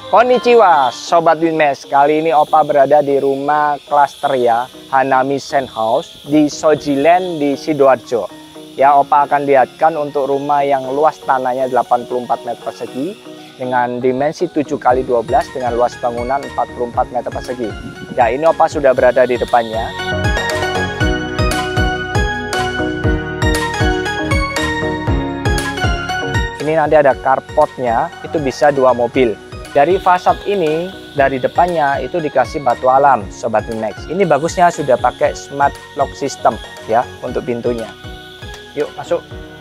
Konnichiwa Sobat Winmesh, kali ini Opa berada di rumah klaster ya, Hanami Sen House di Shojiland di Sidoarjo. Ya, Opa akan lihatkan untuk rumah yang luas tanahnya 84 meter persegi dengan dimensi 7x12 dengan luas bangunan 44 meter persegi. Ya, ini Opa sudah berada di depannya. Ini nanti ada carportnya, itu bisa 2 mobil. Dari fasad ini, dari depannya itu dikasih batu alam, Sobat Winmesh. Ini bagusnya sudah pakai smart lock system ya untuk pintunya. Yuk masuk.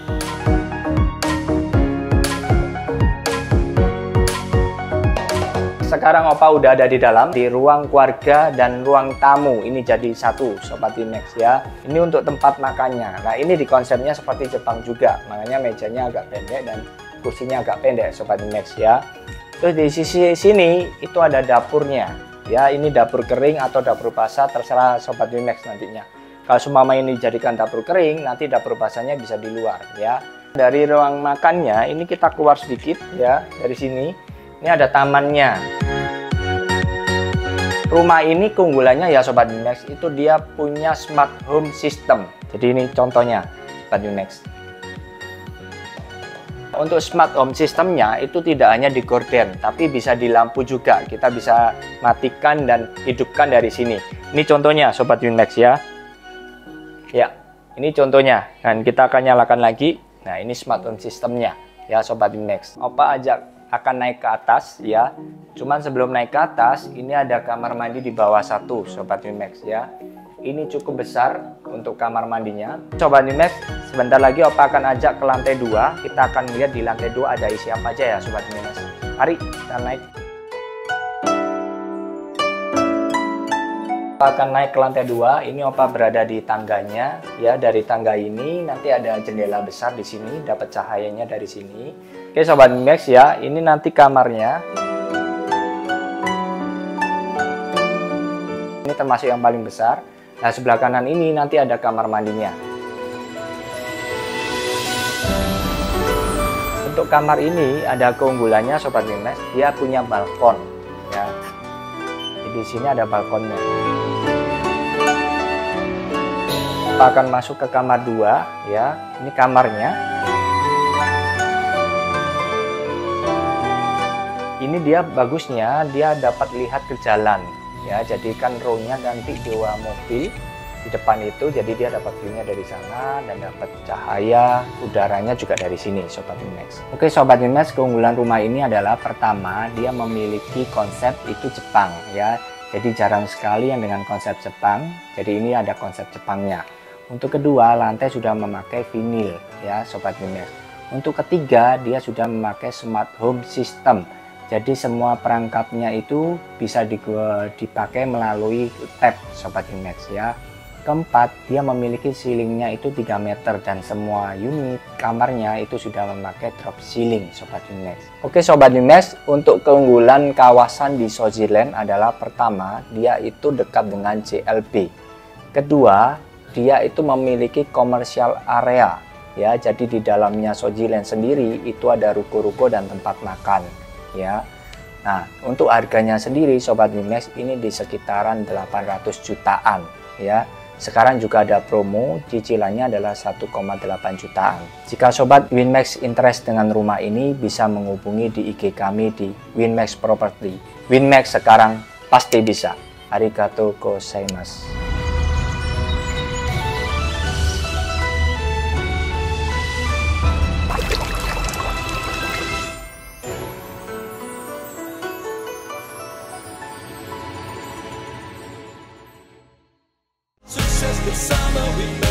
Sekarang Opa udah ada di dalam, di ruang keluarga dan ruang tamu. Ini jadi satu, Sobat Winmesh ya. Ini untuk tempat makannya. Nah, ini di konsepnya seperti Jepang juga. Makanya mejanya agak pendek dan kursinya agak pendek, Sobat Winmesh ya. Terus di sisi sini itu ada dapurnya. Ya, ini dapur kering atau dapur basah terserah Sobat Winmesh nantinya. Kalau seumpama ini dijadikan dapur kering, nanti dapur basahnya bisa di luar ya. Dari ruang makannya ini kita keluar sedikit ya, dari sini. Ini ada tamannya. Rumah ini keunggulannya ya Sobat Winmesh, itu dia punya smart home system. Jadi ini contohnya Sobat Winmesh. Untuk smart home systemnya itu tidak hanya di gorden, tapi bisa di lampu juga. Kita bisa matikan dan hidupkan dari sini. Ini contohnya Sobat Winmesh ya. Ya, ini contohnya. Dan kita akan nyalakan lagi. Nah, ini smart home systemnya ya Sobat Winmesh. Opa akan naik ke atas ya. Cuman sebelum naik ke atas, ini ada kamar mandi di bawah satu Sobat Winmesh ya. Ini cukup besar untuk kamar mandinya. Sobat Winmesh, sebentar lagi Opa akan ajak ke lantai 2. Kita akan lihat di lantai 2 ada isi apa aja ya Sobat Winmesh. Mari kita naik. Opa akan naik ke lantai 2. Ini Opa berada di tangganya ya. Dari tangga ini nanti ada jendela besar di sini, dapat cahayanya dari sini. Oke Sobat Winmesh ya, ini nanti kamarnya. Ini termasuk yang paling besar. Nah, sebelah kanan ini nanti ada kamar mandinya. Untuk kamar ini ada keunggulannya Sobat Winmesh, dia punya balkon ya. Di sini ada balkonnya. Kita akan masuk ke kamar 2 ya. Ini kamarnya. Ini dia bagusnya, dia dapat lihat ke jalan. Ya, jadi kan row-nya nanti 2 mobil di depan itu, jadi dia dapat view-nya dari sana dan dapat cahaya udaranya juga dari sini Sobat Winmesh. Oke Sobat Winmesh, keunggulan rumah ini adalah pertama, dia memiliki konsep itu Jepang ya. Jadi jarang sekali yang dengan konsep Jepang. Jadi ini ada konsep Jepangnya. Untuk kedua, lantai sudah memakai vinil ya Sobat Winmesh. Untuk ketiga, dia sudah memakai smart home system. Jadi semua perangkapnya itu bisa dipakai melalui tab Sobat Winmesh ya. Keempat, dia memiliki ceilingnya itu 3 meter dan semua unit kamarnya itu sudah memakai drop ceiling Sobat Winmesh. Oke Sobat Winmesh, untuk keunggulan kawasan di Shojiland adalah pertama, dia itu dekat dengan JLB. Kedua, dia itu memiliki commercial area ya. Jadi di dalamnya Shojiland sendiri itu ada ruko-ruko dan tempat makan ya. Nah, untuk harganya sendiri Sobat Winmesh ini di sekitaran 800 jutaan ya. Sekarang juga ada promo, cicilannya adalah 1,8 jutaan. Jika Sobat Winmesh interest dengan rumah ini, bisa menghubungi di IG kami di Winmesh Property. Winmesh sekarang pasti bisa. Arigatou gozaimasu. Success this summer we